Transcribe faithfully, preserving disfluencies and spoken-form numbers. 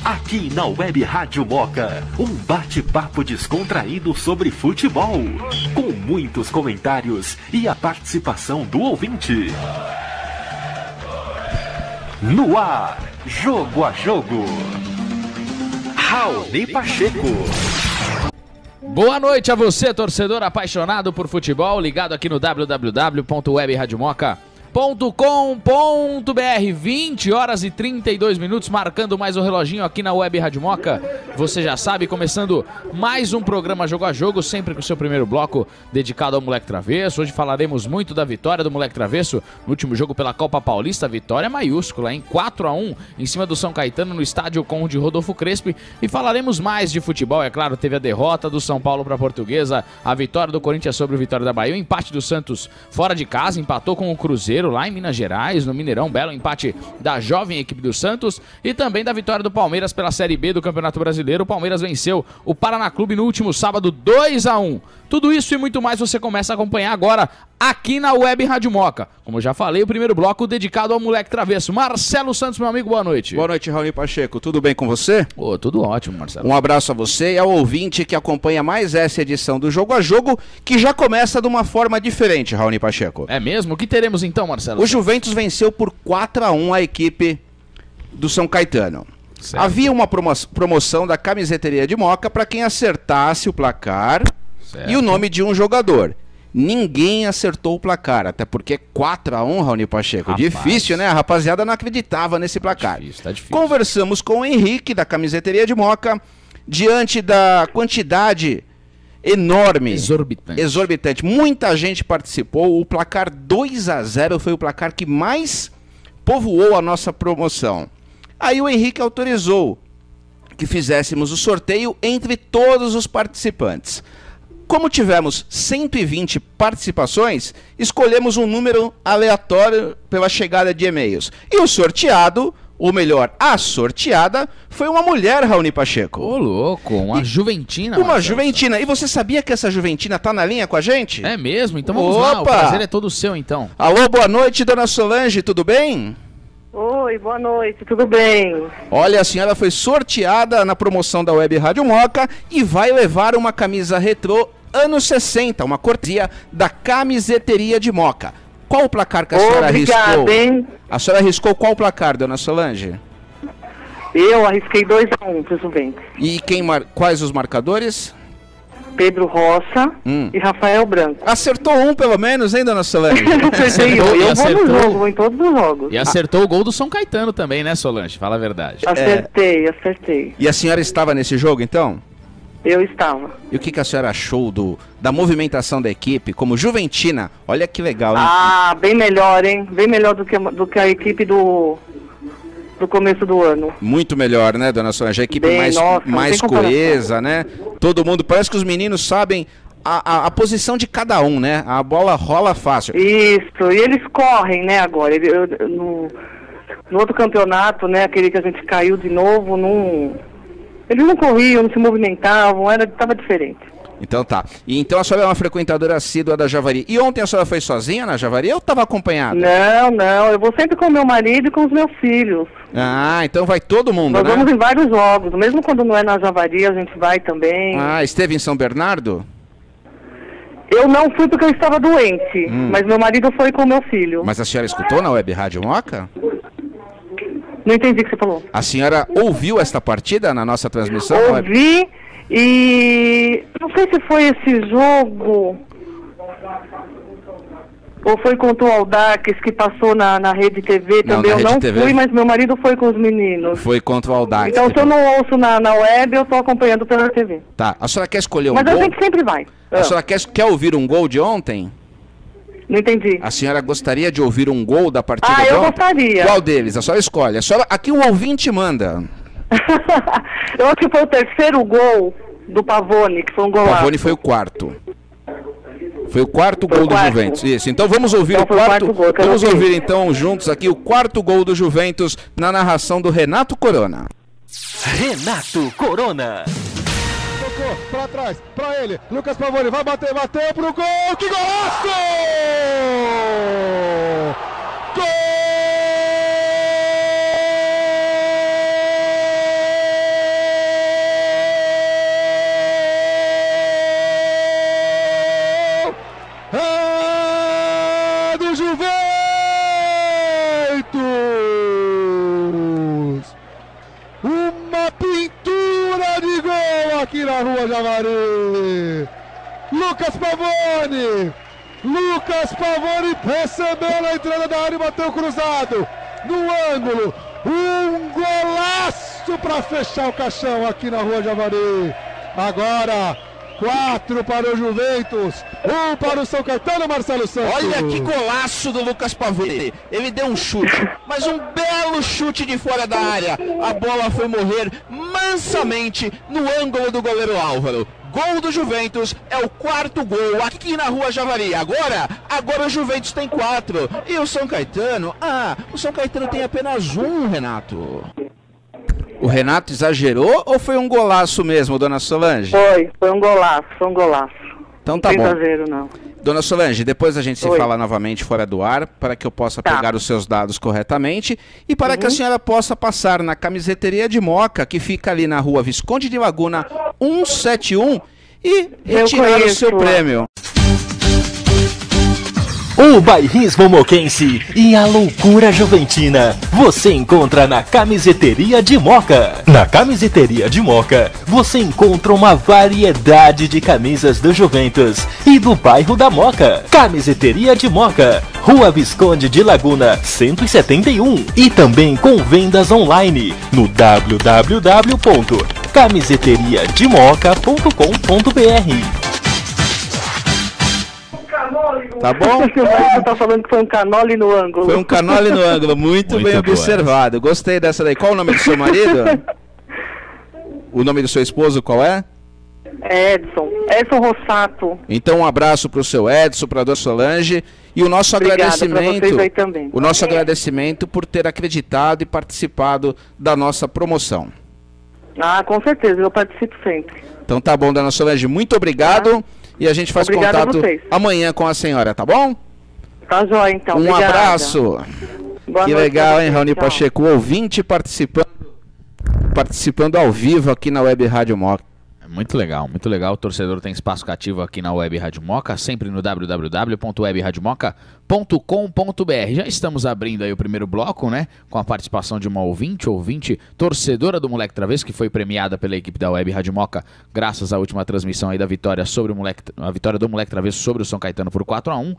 Aqui na Web Rádio Moca, um bate-papo descontraído sobre futebol, com muitos comentários e a participação do ouvinte. No ar, Jogo a Jogo. Raoni Pacheco. Boa noite a você, torcedor apaixonado por futebol, ligado aqui no w w w ponto web rádio moca ponto com ponto b r. vinte horas e trinta e dois minutos, marcando mais um reloginho aqui na Web Rádio Moca. Você já sabe, começando mais um programa Jogo a Jogo, sempre com o seu primeiro bloco dedicado ao Moleque Travesso. Hoje falaremos muito da vitória do Moleque Travesso no último jogo pela Copa Paulista. Vitória maiúscula, em quatro a um, em cima do São Caetano, no estádio Conde Rodolfo Crespi. E falaremos mais de futebol, é claro. Teve a derrota do São Paulo para a Portuguesa, a vitória do Corinthians sobre o Vitória da Bahia, o empate do Santos fora de casa, empatou com o Cruzeiro lá em Minas Gerais, no Mineirão, belo empate da jovem equipe do Santos, e também da vitória do Palmeiras pela Série B do Campeonato Brasileiro. O Palmeiras venceu o Paraná Clube no último sábado dois a um. Tudo isso e muito mais você começa a acompanhar agora aqui na Web Rádio Moca. Como eu já falei, o primeiro bloco dedicado ao Moleque Travesso. Marcelo Santos, meu amigo, boa noite. Boa noite, Raoni Pacheco. Tudo bem com você? Oh, tudo ótimo, Marcelo. Um abraço a você e ao ouvinte que acompanha mais essa edição do Jogo a Jogo, que já começa de uma forma diferente, Raoni Pacheco. É mesmo? O que teremos então, Marcelo? O Juventus venceu por quatro a um a equipe do São Caetano. Certo. Havia uma promo- promoção da camiseteria de Moca para quem acertasse o placar, certo, e o nome de um jogador. Ninguém acertou o placar, até porque quatro a um, Raoni Pacheco. Rapaz. Difícil, né? A rapaziada não acreditava nesse placar. Tá difícil, tá difícil. Conversamos com o Henrique, da camiseteria de Moca, diante da quantidade enorme, exorbitante. exorbitante. Muita gente participou. O placar dois a zero foi o placar que mais povoou a nossa promoção. Aí o Henrique autorizou que fizéssemos o sorteio entre todos os participantes. Como tivemos cento e vinte participações, escolhemos um número aleatório pela chegada de e-mails. E o sorteado, ou melhor, a sorteada, foi uma mulher, Raoni Pacheco. Ô, louco, uma e juventina. Uma Marcelo. juventina. E você sabia que essa juventina tá na linha com a gente? É mesmo? Então vamos Opa. lá, o prazer é todo seu, então. Alô, boa noite, dona Solange, tudo bem? Oi, boa noite, tudo bem? Olha, a senhora foi sorteada na promoção da Web Rádio Moca e vai levar uma camisa retrô anos sessenta, uma cortesia da camiseteria de Moca. Qual o placar que a senhora Obrigada, arriscou? Hein? A senhora arriscou qual placar, dona Solange? Eu arrisquei dois a um pro Juventus. E quem mar... quais os marcadores? Pedro Rocha hum. e Rafael Branco. Acertou um pelo menos, hein, dona Solange? Acertei, eu, eu vou no jogo, vou em todos os jogos. E acertou ah. o gol do São Caetano também, né, Solange? Fala a verdade. Acertei, é. acertei. E a senhora estava nesse jogo, então? Eu estava. E o que, que a senhora achou do, da movimentação da equipe como juventina? Olha que legal, hein? Ah, bem melhor, hein? Bem melhor do que, do que a equipe do... do começo do ano. Muito melhor, né, dona Solange? A equipe Bem, mais, nossa, mais coesa, né? Todo mundo, parece que os meninos sabem a, a, a posição de cada um, né? A bola rola fácil. Isso, e eles correm, né, agora. Eu, eu, no, no outro campeonato, né, aquele que a gente caiu de novo, não, eles não corriam, não se movimentavam, era, tava diferente. Então tá. E então a senhora é uma frequentadora assídua da Javari. E ontem a senhora foi sozinha na Javari ou estava acompanhada? Não, não. Eu vou sempre com o meu marido e com os meus filhos. Ah, então vai todo mundo, Nós né? Nós vamos em vários jogos. Mesmo quando não é na Javari, a gente vai também. Ah, esteve em São Bernardo? Eu não fui porque eu estava doente. Hum. Mas meu marido foi com o meu filho. Mas a senhora escutou na Web Rádio Moca? Não entendi o que você falou. A senhora ouviu esta partida na nossa transmissão? Ouvi. E não sei se foi esse jogo ou foi contra o Audax que passou na, na Rede T V também. Não, eu não T V. Fui, mas meu marido foi com os meninos. Foi contra o Audax. Então se eu não ouço na, na web, eu tô acompanhando pela T V. Tá, a senhora quer escolher um mas gol? Mas a gente sempre vai. A ah. senhora quer, quer ouvir um gol de ontem? Não entendi. A senhora gostaria de ouvir um gol da partida ah, de ontem? Ah, eu gostaria. Qual deles? A senhora escolhe. A senhora, aqui o ouvinte manda. Eu acho que foi o terceiro gol do Pavone, que foi um gol. O Pavone foi o quarto. Foi o quarto foi gol o quarto. do Juventus. Isso. Então vamos ouvir então o quarto. O quarto gol, vamos ouvir ver. então juntos aqui o quarto gol do Juventus na narração do Renato Corona. Renato Corona. Tocou pra trás, pra ele. Lucas Pavone vai bater, bateu pro gol. Que golaço! Gol! Rua Javari. Lucas Pavone. Lucas Pavone recebeu na entrada da área e bateu cruzado. No ângulo. Um golaço para fechar o caixão aqui na Rua Javari. Agora, quatro para o Juventus, um para o São Caetano, Marcelo Santos. Olha que golaço do Lucas Pavone. Ele deu um chute, mas um belo chute de fora da área. A bola foi morrer mansamente no ângulo do goleiro Álvaro. Gol do Juventus, é o quarto gol aqui na Rua Javari. Agora, agora o Juventus tem quatro. E o São Caetano? Ah, o São Caetano tem apenas um, Renato. O Renato exagerou ou foi um golaço mesmo, dona Solange? Foi, foi um golaço, foi um golaço. Então tá não bom. Não tem exagero, não. Dona Solange, depois a gente se Oi. fala novamente fora do ar, para que eu possa Tá. pegar os seus dados corretamente e para Uhum. que a senhora possa passar na camiseteria de Moca, que fica ali na Rua Visconde de Laguna cento e setenta e um, e Eu retirar o conheço. seu prêmio. O bairrismo moquense e a loucura juventina você encontra na Camiseteria de Moca. Na Camiseteria de Moca você encontra uma variedade de camisas do Juventus e do bairro da Moca. Camiseteria de Moca, Rua Visconde de Laguna cento e setenta e um, e também com vendas online no w w w ponto camiseteria de moca ponto com ponto b r. Tá bom? Você tá falando que foi um canole no ângulo. Foi um canole no ângulo, muito, Muito bem boa observado. Gostei dessa daí. Qual o nome do seu marido? O nome do seu esposo qual é? Edson, Edson Rossato. Então um abraço para o seu Edson, para a dona Solange e o nosso Obrigada, agradecimento, pra vocês aí também. o nosso agradecimento por ter acreditado e participado da nossa promoção. Ah, com certeza, eu participo sempre. Então tá bom, dona Solange, muito obrigado e a gente faz Obrigada a contato vocês. amanhã com a senhora, tá bom? Tá jóia, então. Um Obrigada. abraço. Boa Que noite legal, pra hein, vocês. Raoni Tchau. Pacheco, ouvinte participando, participando ao vivo aqui na Web Rádio Moca. É muito legal, muito legal. O torcedor tem espaço cativo aqui na Web Rádio Moca, sempre no w w w ponto web radio moca ponto com ponto b r. Já estamos abrindo aí o primeiro bloco, né? Com a participação de uma ouvinte, ouvinte, torcedora do Moleque Travesso, que foi premiada pela equipe da Web Rádio Moca, graças à última transmissão aí da vitória sobre o Moleque, a vitória do Moleque Travesso sobre o São Caetano por quatro a um.